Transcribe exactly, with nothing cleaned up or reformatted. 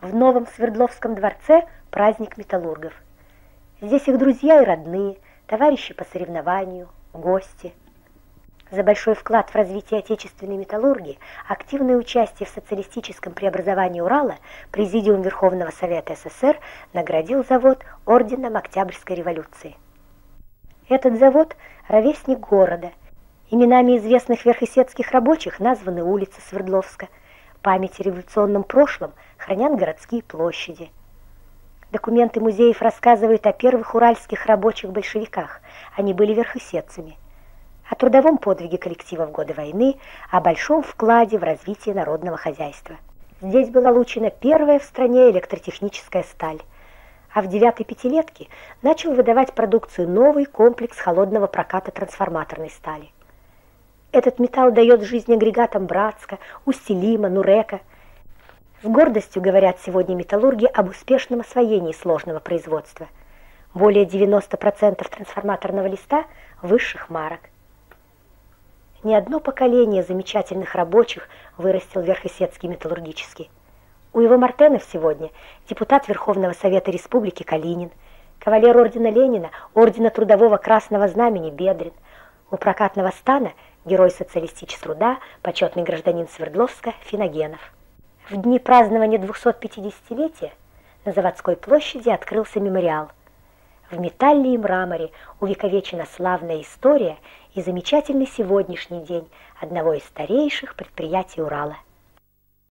В новом Свердловском дворце праздник металлургов. Здесь их друзья и родные, товарищи по соревнованию, гости. За большой вклад в развитие отечественной металлургии, активное участие в социалистическом преобразовании Урала Президиум Верховного Совета СССР наградил завод орденом Октябрьской революции. Этот завод – ровесник города. Именами известных верхесецких рабочих названы улицы Свердловска. Память о революционном прошлом хранят городские площади. Документы музеев рассказывают о первых уральских рабочих-большевиках. Они были верхесецами. О трудовом подвиге коллектива в годы войны, о большом вкладе в развитие народного хозяйства. Здесь была получена первая в стране электротехническая сталь. А в девятой пятилетке начал выдавать продукцию новый комплекс холодного проката трансформаторной стали. Этот металл дает жизнь агрегатам Братска, Устилима, Нурека. С гордостью говорят сегодня металлурги об успешном освоении сложного производства. Более девяноста процентов трансформаторного листа высших марок. Не одно поколение замечательных рабочих вырастил Верхесецкий металлургический. У его Мартенов сегодня депутат Верховного Совета Республики Калинин, кавалер ордена Ленина, ордена Трудового Красного Знамени Бедрин, у прокатного стана герой социалистического труда, почетный гражданин Свердловска Финогенов. В дни празднования двухсотпятидесятилетия на Заводской площади открылся мемориал. В металле и мраморе увековечена славная история и замечательный сегодняшний день одного из старейших предприятий Урала.